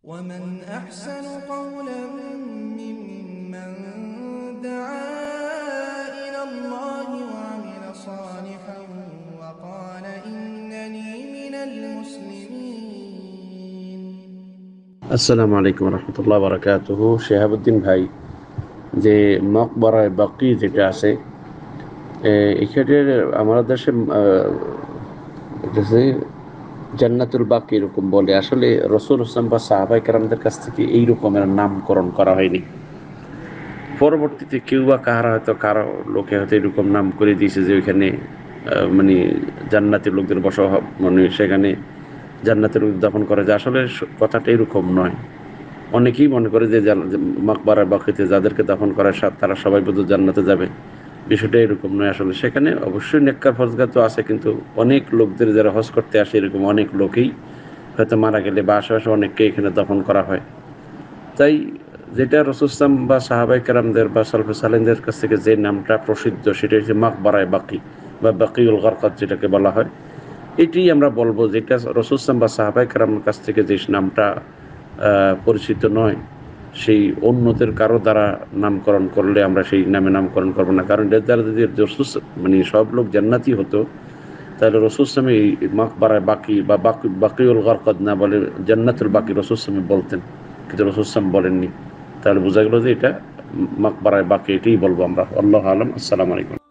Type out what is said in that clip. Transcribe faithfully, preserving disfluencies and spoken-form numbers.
ومن أحسن قولا ممن دعا إلى الله وعمل صالحا وقال إنني من المسلمين. السلام عليكم ورحمة الله وبركاته. শেহাবুদ্দিন ভাই, যে মকবরায় বাকি যেটা আছে এখানে আমাদের দেশে জান্নাতুল বাকি এরকম বলে। আসলে রাসূল ইসলাম বা সাহাবায়ে কেরামদের কাছ থেকে এই রকমের নামকরণ করা হয়নি। পরবর্তীতে কেউ বা কারা হয়তো কারো লোকে হয়তো এরকম নাম করে দিয়েছে যে ওইখানে মানে জান্নাতের লোকদের বসা, মানে সেখানে জান্নাতের লোক দাফন করে, যে আসলে কথাটা এরকম নয়। অনেকেই মনে করে যে মাকবারার বাকিতে যাদেরকে দাফন করার সাথে তারা সবাই বোধহয় জান্নাতে যাবে। বিষয়টা এরকম নয়। আসলে সেখানে অবশ্যই নেককার ফরজগার তো আছে, কিন্তু অনেক লোকদের যারা হজ করতে আসে এরকম অনেক লোকেই হয়তো মারা গেলে বা আশেপাশে অনেককে এখানে দাফন করা হয়। তাই যেটা রাসূল ইসলাম বা সাহাবায়ে কেরামদের বা সালফে সালেহদের কাছ থেকে যে নামটা প্রসিদ্ধ সেটা হচ্ছে মাকবারায়ে বাকি বা বাকিউল গারকাদ যেটাকে বলা হয়। এটি আমরা বলবো যেটা রাসূল ইসলাম বা সাহাবায়ে কেরামের কাছ থেকে যে নামটা পরিচিত নয়, সেই অন্যদের কারো দ্বারা নামকরণ করলে আমরা সেই নামে নামকরণ করবো না। কারণ এর দ্বারা যদি রাসূল মানে সব লোক জান্নাতি হতো, তাহলে রাসূল ইসলাম এই মাকবারায়ে বাকি বা বাকিউল গারকাদ না বলে জান্নাতুল বাকি রাসূল ইসলাম বলতেন, কিন্তু রাসূল ইসলাম বলেননি। তাহলে বোঝা গেল যে এটা মাকবারায়ে বাকি, এটাই বলবো আমরা। আল্লাহু আ'লাম। আসসালামু আলাইকুম।